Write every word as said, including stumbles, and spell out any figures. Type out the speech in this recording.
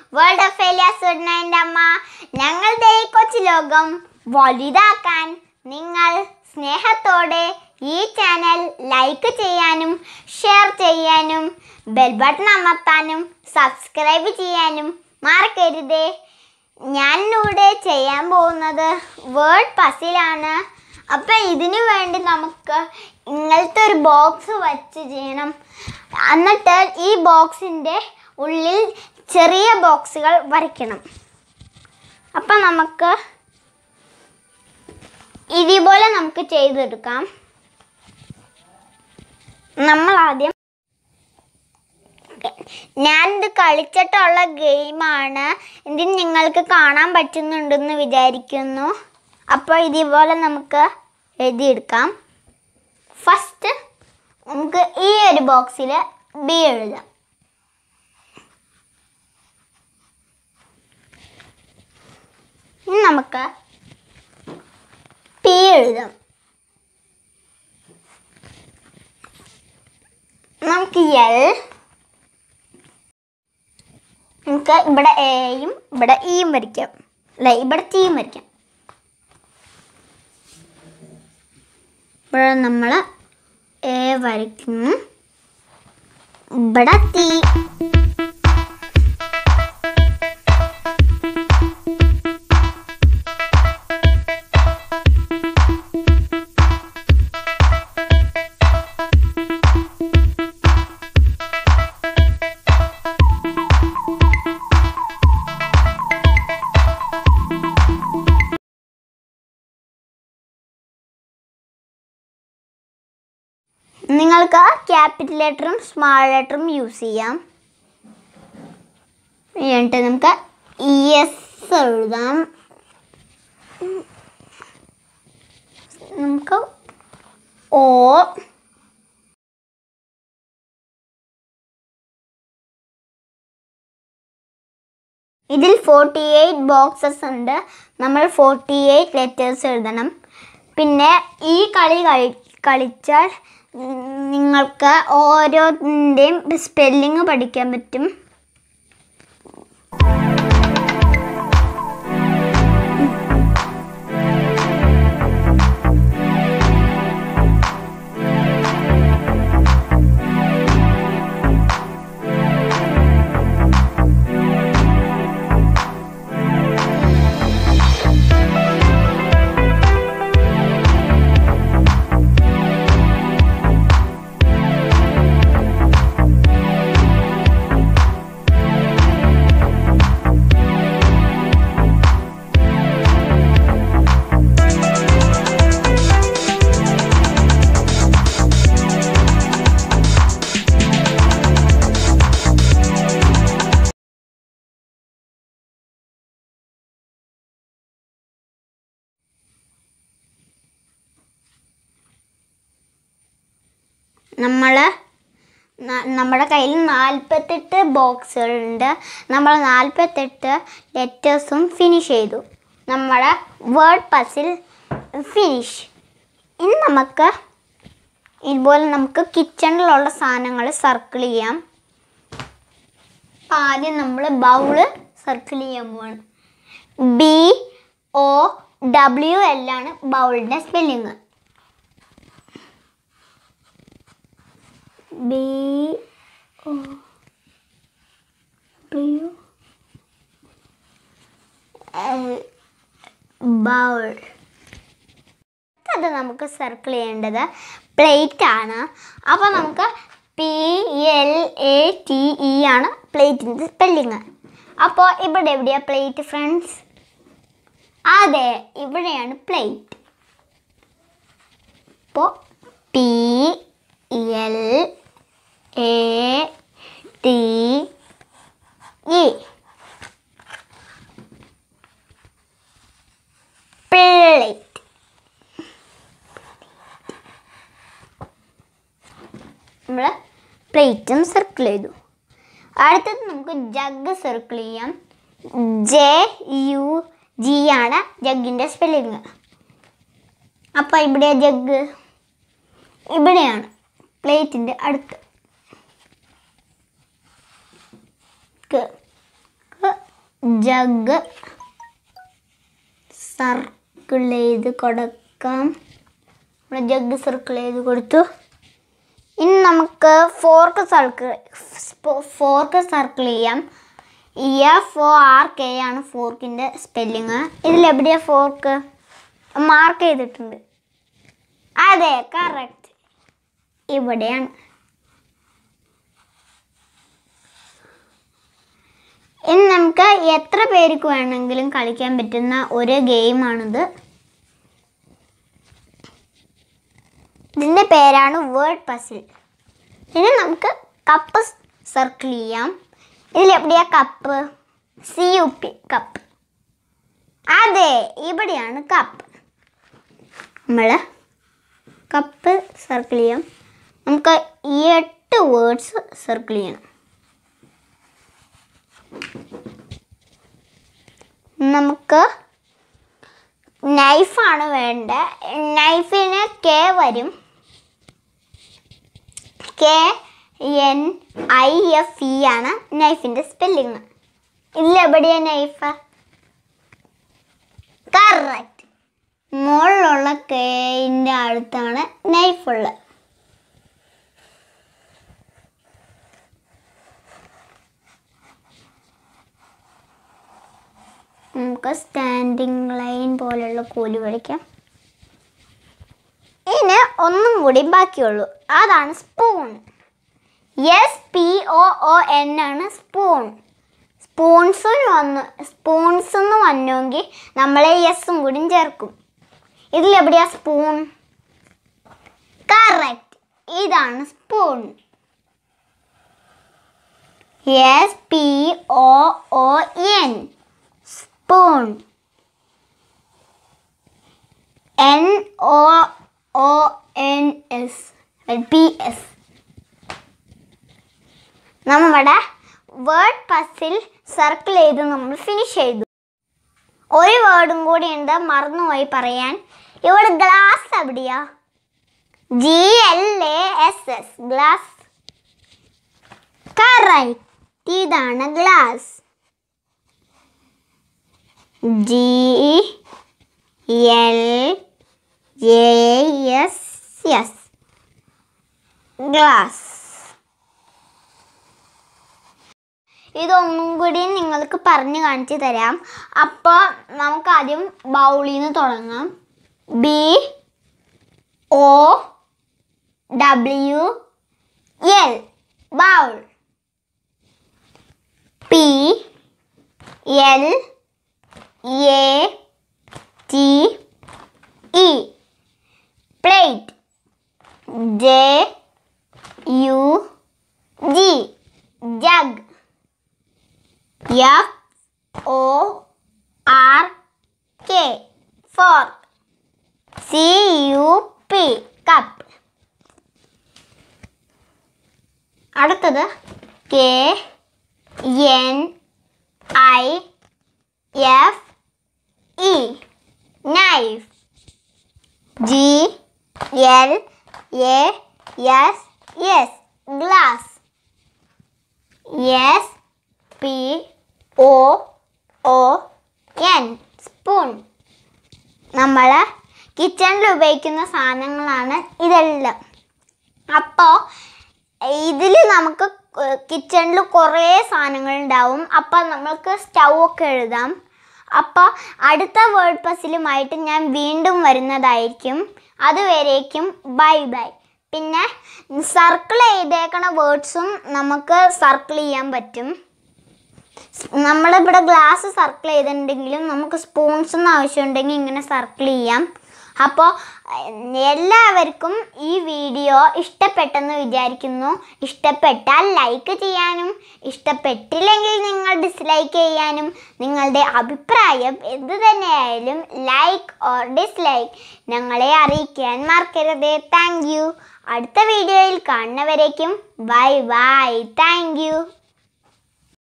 World of Elias ഉടനെ അമ്മ. ഞങ്ങളുടെ ഈ കൊച്ചു ലോകം വലുതാക്കാൻ നിങ്ങൾ സ്നേഹത്തോടെ ഈ ചാനൽ ലൈക്ക് ചെയ്യാനും ഷെയർ ചെയ്യാനും ബെൽ ബട്ടൺ അമർത്താനും സബ്സ്ക്രൈബ് ചെയ്യാനും മറക്കരുതേ. ഞാനിവിടെ ചെയ്യാൻ പോകുന്നത് വേർഡ് പസിലാണ്. അപ്പം ഇതിനു വേണ്ടി നമുക്ക് ഇങ്ങനത്തെ ഒരു ബോക്സ് വച്ച് ചെയ്യണം. എന്നിട്ട് ഈ ബോക്സിൻ്റെ ഉള്ളിൽ ചെറിയ ബോക്സുകൾ വരയ്ക്കണം. അപ്പം നമുക്ക് ഇതുപോലെ നമുക്ക് ചെയ്തെടുക്കാം. നമ്മൾ ആദ്യം ഞാനിത് കളിച്ചിട്ടുള്ള ഗെയിമാണ്. ഇതിന് നിങ്ങൾക്ക് കാണാൻ പറ്റുന്നുണ്ടെന്ന് വിചാരിക്കുന്നു. അപ്പോൾ ഇതുപോലെ നമുക്ക് എഴുതിയെടുക്കാം. ഫസ്റ്റ് നമുക്ക് ഈ ഒരു ബോക്സിൽ ബി എഴുതാം. ഇനി നമുക്ക് പി എഴുതാം. നമുക്ക് എൽ, നമുക്ക് ഇവിടെ എയും ഇവിടെ ഇയും വരയ്ക്കാം. അല്ല, ഇവിടെ ടിയും വരയ്ക്കാം. ഇവിടെ നമ്മൾ എ വരയ്ക്കുന്നു, ഇവിടെ ടി. നിങ്ങൾക്ക് ക്യാപിറ്റൽ ലെറ്ററും സ്മാൾ ലെറ്ററും യൂസ് ചെയ്യാം. എന്നിട്ട് നമുക്ക് ഇ എസ് എഴുതാം. നമുക്ക് ഓ, ഇതിൽ ഫോർട്ടി എയ്റ്റ് ബോക്സസ് ഉണ്ട്. നമ്മൾ ഫോർട്ടി എയ്റ്റ് ലെറ്റേഴ്സ് എഴുതണം. പിന്നെ ഈ കളി കളി കളിച്ചാൽ നിങ്ങൾക്ക് ഓരോന്നിൻ്റെയും സ്പെല്ലിങ് പഠിക്കാൻ പറ്റും. നമ്മൾ നമ്മുടെ കയ്യിൽ നാൽപ്പത്തെട്ട് ബോക്സുകളുണ്ട്. നമ്മൾ നാൽപ്പത്തെട്ട് ലെറ്റേഴ്സും ഫിനിഷ് ചെയ്തു. നമ്മുടെ വേർഡ് പസിൽ ഫിനിഷ്. ഇനി നമുക്ക് ഇതുപോലെ നമുക്ക് കിച്ചണിലുള്ള സാധനങ്ങൾ സർക്കിൾ ചെയ്യാം. ആദ്യം നമ്മൾ ബൗള് സർക്കിൾ ചെയ്യാൻ പോവാണ്. ബി ഒ ഡബ്ല്യു എല്ലാണ് ബൗളിൻ്റെ spelling. B O W L bowl. അത് നമുക്ക് സർക്കിൾ ചെയ്യേണ്ടത് പ്ലേറ്റ് ആണ്. അപ്പോൾ നമുക്ക് P L A T E ആണ് പ്ലേറ്റിൻ്റെ സ്പെല്ലിങ്. അപ്പോൾ ഇവിടെ എവിടെയാണ് പ്ലേറ്റ് ഫ്രണ്ട്സ്? അതെ, ഇവിടെയാണ് പ്ലേറ്റ്. അപ്പോൾ P L A T E plate. നമ്മൾ പ്ലേറ്റും സർക്കിൾ ചെയ്തു. അടുത്തത് നമുക്ക് ജഗ് സർക്കിൾ ചെയ്യാം. ജെ യു ജി ആണ് ജഗ്ഗിൻ്റെ സ്പെല്ലിങ്. അപ്പോൾ ഇവിടെ ജഗ് ഇവിടെയാണ് പ്ലേറ്റിൻ്റെ അടുത്ത്. ജഗ് സർക്കിൾ ചെയ്ത് കൊടുക്കാം. നമ്മൾ ജഗ് സർക്കിൾ ചെയ്ത് കൊടുത്തു. ഇനി നമുക്ക് ഫോർക്ക് സർക്കിൾ ഫോർക്ക് സർക്കിൾ ചെയ്യാം. എഫ് ഒ ആർ കെ ആണ് ഫോർക്കിൻ്റെ സ്പെല്ലിങ്. ഇതിലെവിടെയാണ് ഫോർക്ക്? മാർക്ക് ചെയ്തിട്ടുണ്ട്. അതെ, കറക്റ്റ്, ഇവിടെയാണ്. ഇനി നമുക്ക് എത്ര പേർക്ക് വേണമെങ്കിലും കളിക്കാൻ പറ്റുന്ന ഒരു ഗെയിമാണിത്. ഇതിൻ്റെ പേരാണ് വേർഡ് പസിൽ. ഇനി നമുക്ക് കപ്പ് സർക്കിൾ ചെയ്യാം. ഇതിലെവിടെയാ cup? C U P, cup. അതെ, ഇവിടെയാണ് കപ്പ്. നമ്മൾ കപ്പ് സർക്കിൾ ചെയ്യാം. നമുക്ക് ഈ എട്ട് വേർഡ്സ് സർക്കിൾ ചെയ്യണം. നമുക്ക് നൈഫാണ് വേണ്ടത്. നൈഫിന് കെ വരും. K N I F E ആണ് നൈഫിൻ്റെ സ്പെല്ലിങ്. ഇതിലെവിടെയാണ് നൈഫ്? കറക്റ്റ്, മുകളിലുള്ള കെയിൻ്റെ അടുത്താണ് നൈഫുള്ളത്. നമുക്ക് സ്റ്റാൻഡിങ് ലൈൻ പോലുള്ള കോല് വരയ്ക്കാം. ഇനി ഒന്നും കൂടി ബാക്കിയുള്ളൂ, അതാണ് spoon. S P O O N ആണ് സ്പൂൺ. സ്പൂൺസിന് വന്നു സ്പൂൺസ് എന്ന് വന്നെങ്കിൽ നമ്മളെ എസും കൂടി ചേർക്കും. ഇതിലെവിടെയാ സ്പൂൺ? കറക്റ്റ്, ഇതാണ് spoon. S P O O N, spoon. N O O N S, P S. നമ്മുടെ വേർഡ് പസിൽ സർക്കിൾ ചെയ്ത് നമ്മൾ ഫിനിഷ് ചെയ്തു. ഒരു വേർഡും കൂടി ഉണ്ട്, മറന്നുപോയി പറയാൻ. ഇവിടെ ഗ്ലാസ് എവിടെയാ? G L A S S, glass. Correct, ഇതാണ് glass. G L A S S, glass. ഇതൊന്നും കൂടി നിങ്ങൾക്ക് പറഞ്ഞു കാണിച്ചു തരാം. അപ്പോൾ നമുക്ക് ആദ്യം ബൗളിൽ നിന്ന് തുടങ്ങാം. B O W L, bowl. P L A T E, plate. J U G, jug. F O R K, fork. C U P, cup. അടുത്തത് K N I F E, knife. G L A S S, glass. S P O O N, spoon. നമ്മൾ കിച്ചണിൽ ഉപയോഗിക്കുന്ന സാധനങ്ങളാണ് ഇതെല്ലാം. അപ്പോൾ ഇതിൽ നമുക്ക് കിച്ചണിൽ കുറേ സാധനങ്ങളുണ്ടാവും. അപ്പോൾ നമ്മൾക്ക് സ്റ്റൗ ഒക്കെ എഴുതാം. അപ്പോൾ അടുത്ത വേർഡ് പസിലുമായിട്ട് ഞാൻ വീണ്ടും വരുന്നതായിരിക്കും. അതുവരേക്കും ബൈ ബൈ. പിന്നെ സർക്കിൾ ചെയ്തേക്കണ വേർഡ്സും നമുക്ക് സർക്കിൾ ചെയ്യാൻ പറ്റും. നമ്മളിവിടെ ഗ്ലാസ് സർക്കിൾ ചെയ്തിട്ടുണ്ടെങ്കിലും നമുക്ക് സ്പൂൺസൊന്നും ആവശ്യമുണ്ടെങ്കിൽ ഇങ്ങനെ സർക്കിൾ ചെയ്യാം. അപ്പോൾ എല്ലാവർക്കും ഈ വീഡിയോ ഇഷ്ടപ്പെട്ടെന്ന് വിചാരിക്കുന്നു. ഇഷ്ടപ്പെട്ടാൽ ലൈക്ക് ചെയ്യാനും ഇഷ്ടപ്പെട്ടില്ലെങ്കിൽ നിങ്ങൾ ഡിസ്ലൈക്ക് ചെയ്യാനും നിങ്ങളുടെ അഭിപ്രായം എന്ത് തന്നെയായാലും ലൈക്ക് ഓർ ഡിസ്ലൈക്ക് ഞങ്ങളെ അറിയിക്കാൻ മറക്കരുത്. Thank you. അടുത്ത വീഡിയോയിൽ കാണുന്നവരേക്കും ബൈ ബൈ. Thank U.